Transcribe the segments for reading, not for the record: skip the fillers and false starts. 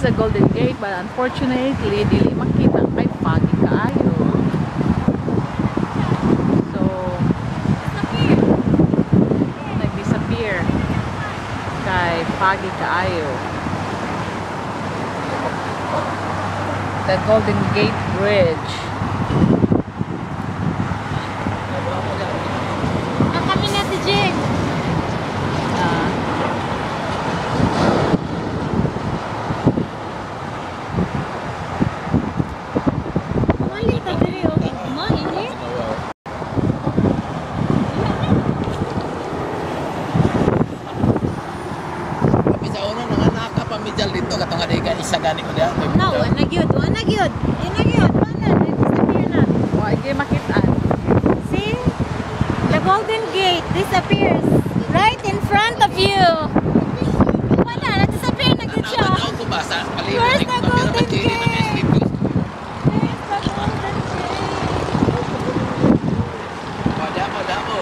sa Golden Gate, but unfortunately dili makita kay pagi kaayo. So nag-disappear kay pagi kaayo. The Golden Gate Bridge. Kami na si Jen. Dito katong adega isa gani ko dia. No, nagyud. Wala disappear na. Wa gyud makitaan. See? The Golden Gate disappears right in front of you. Wala, na-disappear na gud siya. Where's the Golden Gate? Where's the Golden Gate? Damo.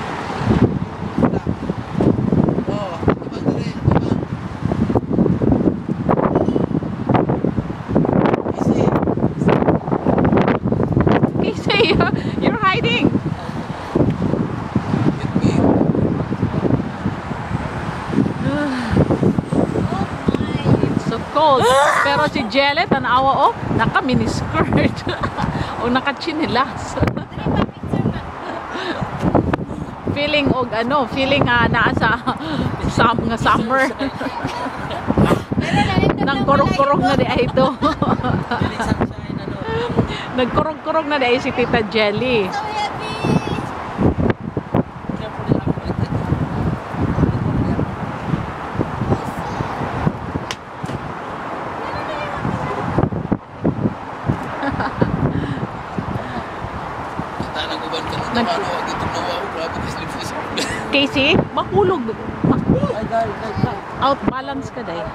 You're hiding. It's so cold. Pero si Jellet, tanawa naka miniskirt o naka chinilas. Feeling naa sa summer. Nang kurog-kurog na di ay ito. Nagkurog-kurog na dahil si Tita Jelly. So heavy. Casey, makulog. Out balance ka dahil.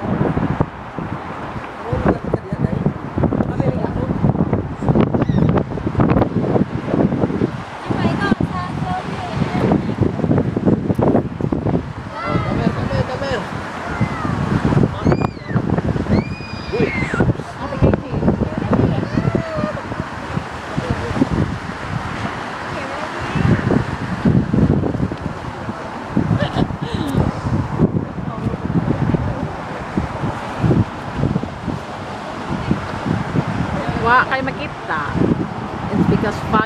Wa kay makita. It's because